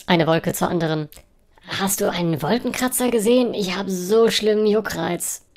Eine Wolke zur anderen. Hast du einen Wolkenkratzer gesehen? Ich habe so schlimmen Juckreiz.